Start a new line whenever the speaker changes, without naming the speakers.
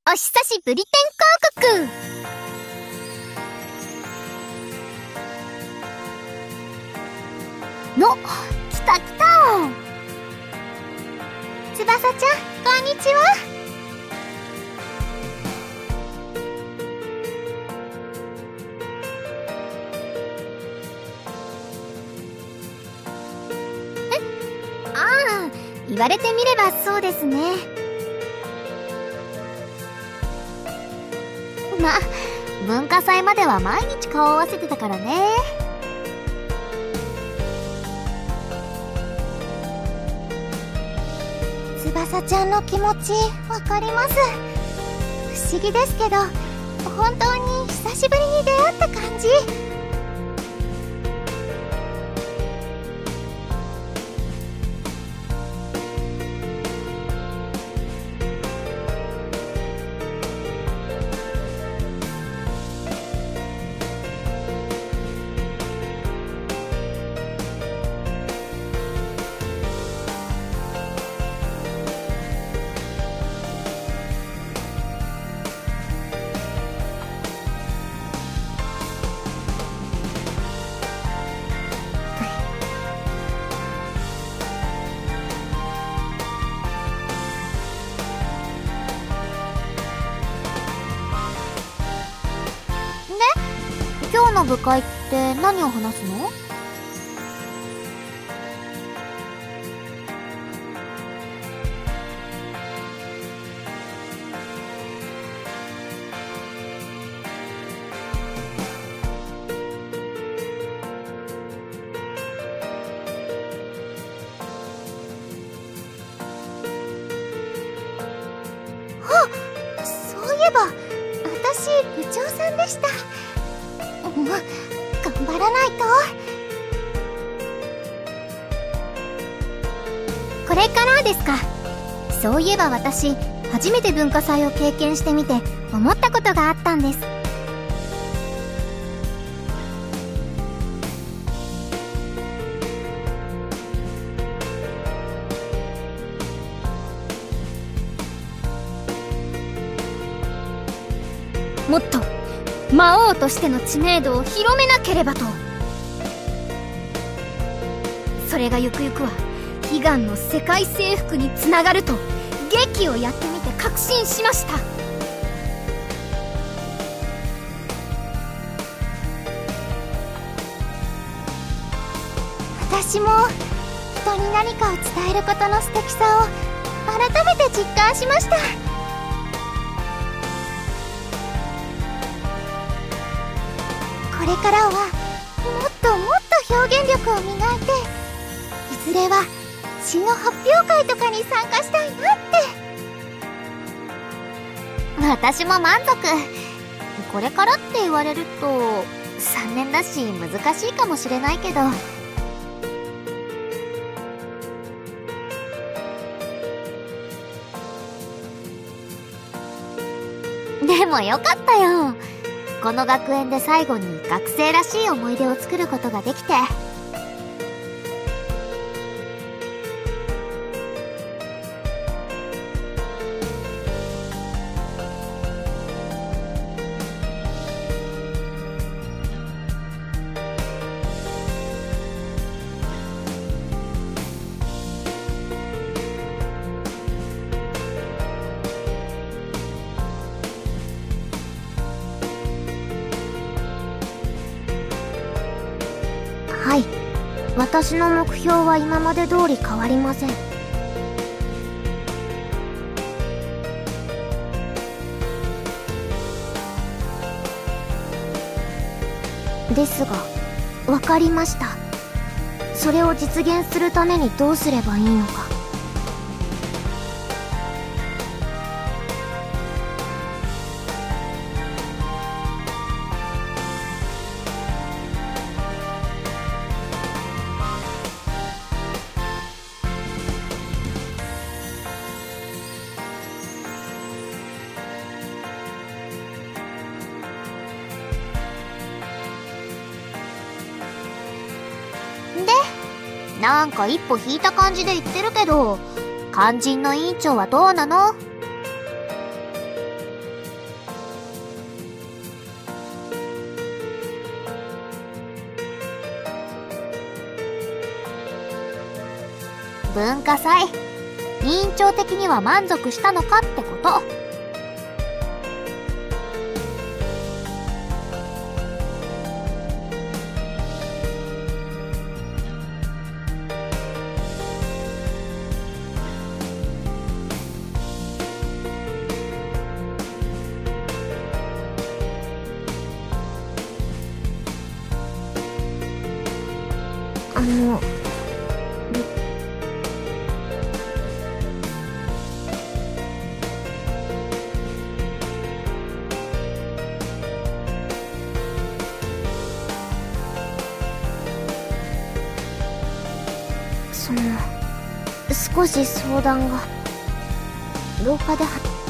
お久しぶり天広告の、来た来た。翼ちゃん、こんにちは。ああ、言われてみればそうですね。ま、文化祭までは毎日顔合わせてたからね。翼ちゃんの気持ちわかります。不思議ですけど、本当に久しぶりに出会った感じ。今日の部会って何を話すの？あ、そういえば私部長さんでした。頑張らないと。これからですか。そういえば私、初めて文化祭を経験してみて思ったことがあったんです。もっと魔王としての知名度を広めなければと。それがゆくゆくは悲願の世界征服につながると劇をやってみて確信しました。私も人に何かを伝えることの素敵さを改めて実感しました。これからはもっともっと表現力を磨いて、いずれは詩の発表会とかに参加したいなって。私も満足。これからって言われると3年だし難しいかもしれないけど。でもよかったよ。この学園で最後に学生らしい思い出を作ることができて。はい、私の目標は今まで通り変わりません。ですが、わかりました。それを実現するためにどうすればいいのか。なんか一歩引いた感じで言ってるけど、肝心の委員長はどうなの？
文化祭、委員長的には満足したのかってこと。少し相談が。廊下で